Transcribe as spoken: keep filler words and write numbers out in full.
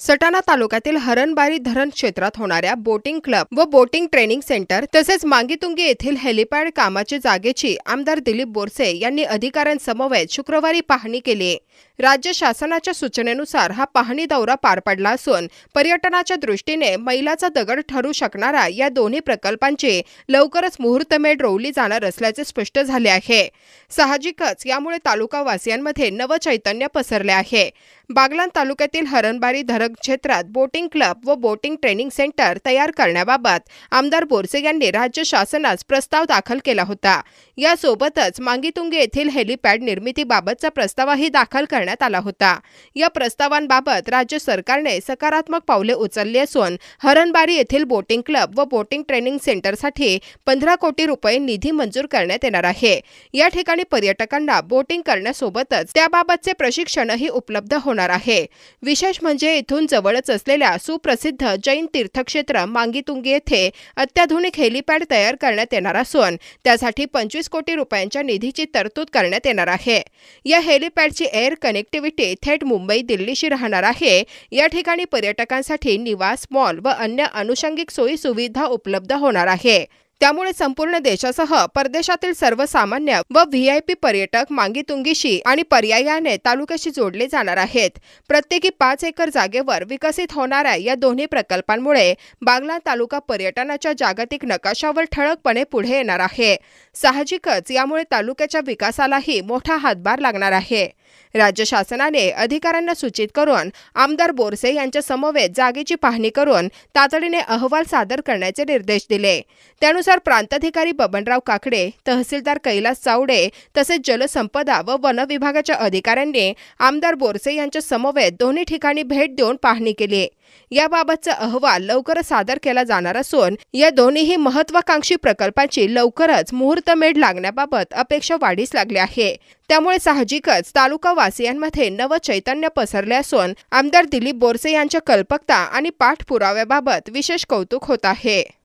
सटाणा तालुक्यातील हरणबारी धरण क्षेत्रात होणाऱ्या बोटिंग क्लब व बोटिंग ट्रेनिंग सेंटर तसेच मांगीतुंगी येथील हेलिपॅड कामाची जागेची आमदार दिलीप बोरसे यांनी अधिकाऱ्यांसमवेत शुक्रवारी पाहणी केली। राज्य शासनाच्या सूचनेनुसार हा पाहणी दौरा पार पडला असून पर्यटनाच्या दृष्टीने मैलाचा दगड ठरू शकणारा या दोन्ही प्रकल्पांची लवकरच मुहूर्तमेढ रोवली जाणार असल्याचे स्पष्ट झाले आहे। साहजिकच यामुळे तालुकावासियांमध्ये नवचैतन्य पसरले आहे। बागलाण तालुक्यातील हरणबारी धरण क्षेत्रात बोटिंग क्लब व बोटिंग ट्रेनिंग सेंटर तयार करण्याबाबत आमदार बोरसे यांनी राज्य शासनास प्रस्ताव दाखल केला होता। यासोबतच मांगीतुंगी येथील हेलिपॅड निर्मितीबाबतचा प्रस्तावही दाखल करण्यात आला होता। या प्रस्तावांबाबत राज्य सरकारने सकारात्मक पावले उचलली असून हरणबारी येथील बोटिंग क्लब व बोटिंग ट्रेनिंग सेंटरसाठी पंधरा कोटी रुपये निधी मंजूर करण्यात येणार आहे। या ठिकाणी पर्यटकांना बोटिंग करण्यासोबतच त्याबाबतचे प्रशिक्षणही उपलब्ध होणार आहे। विशेष म्हणजे इथून जवळच असलेल्या सुप्रसिद्ध जैन तीर्थक्षेत्र मांगीतुंगी येथे अत्याधुनिक हेलिपॅड तयार करण्यात येणार असून त्यासाठी पंचवीस कोटी रुपयांच्या निधीची तरतूद करण्यात येणार आहे। या हेलिपॅडची एअर कनेक्टिव्हिटी थेट मुंबई दिल्लीशी राहणार आहे। या ठिकाणी पर्यटकांसाठी निवास, मॉल व अन्य अनुषंगिक सोयी सुविधा उपलब्ध होणार आहे। त्यामुळे संपूर्ण देशासह परदेशातील सर्वसामान्य व व्ही आय पी पर्यटक मांगीतुंगीशी आणि पर्यायाने तालुक्याशी जोडले जाणार आहेत। प्रत्येकी पाच एकर जागेवर विकसित होणाऱ्या या दोन्ही प्रकल्पांमुळे बागलाण तालुका पर्यटनाच्या जागतिक नकाशावर ठळकपणे पुढे येणार आहे। साहजिकच यामुळे तालुक्याच्या विकासालाही मोठा हातभार लागणार आहे। राज्य शासनाने अधिकाऱ्यांना सूचित करून आमदार बोरसे यांच्या समवेत जागेची पाहणी करून तातडीने अहवाल सादर करण्याचे निर्देश दिले। त्यानुसार प्रांताधिकारी बबनराव काकडे, तहसीलदार कैलास चावडे तसेच जलसंपदा व वन विभागाच्या अधिकाऱ्यांनी आमदार बोरसे यांच्या समवेत दोन्ही ठिकाणी भेट देऊन पाहणी केली। याबाबतचा अहवाल लवकरच सादर केला जाणार असून या दोन्हीही महत्त्वाकांक्षी प्रकल्पांची लवकरच मुहूर्तमेढ लागण्याबाबत अपेक्षा वाढीस लागली आहे। त्यामुळे साहजिकच तालुकावासियांमध्ये नवचैतन्य पसरले असून आमदार दिलीप बोरसे यांच्या कल्पकता आणि पाठपुराव्याबाबत विशेष कौतुक होत आहे।